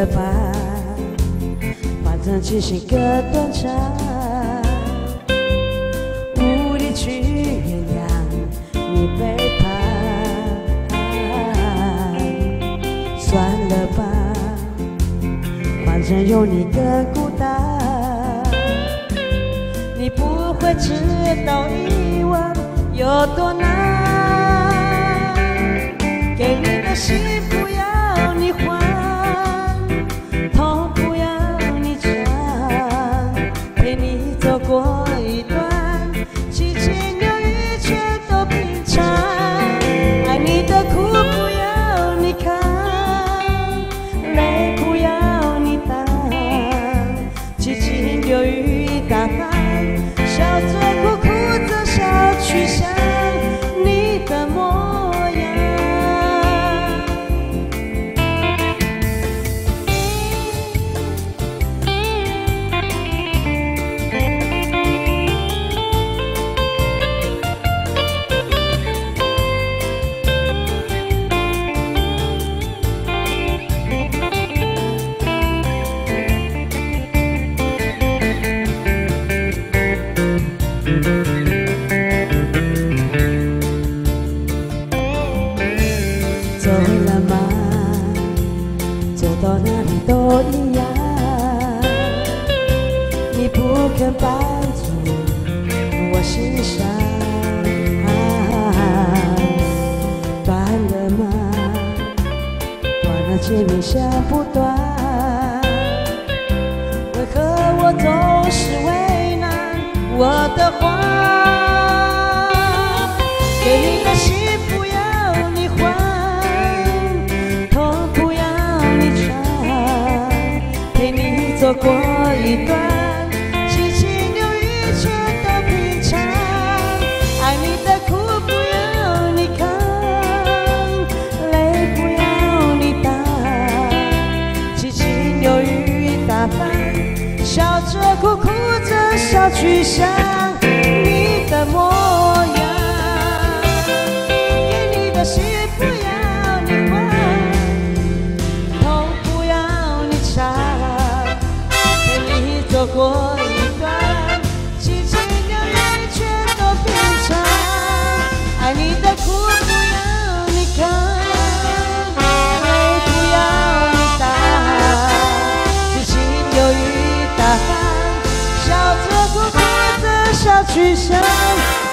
了吧，反正情形各断肠，无力去原谅你背叛。算了吧，反正有你更孤单，你不会知道遗忘有多难。给你的心不要你还，痛不要你尝，陪你走过一段七情六欲全都平常。爱你的苦不要你扛，泪不要你挡，七情六欲打翻，笑着哭哭着笑去想你的模样。走了吗？走到哪里都一样，你不肯帮助我心上。断了吗？断了见面想不断，为何我总是为难我的谎？给你的心不要你还，痛不要你尝，陪你走过一段七情六欲全都平常。爱你的苦不要你扛，泪不要你挡，七情六欲打翻，笑着哭哭着笑去想你的模样。心不要你还，痛不要你尝，陪你走过一段七情六欲全都平常。爱你的苦不要你扛，泪不要你挡，七情六欲打翻，笑着哭哭着笑去想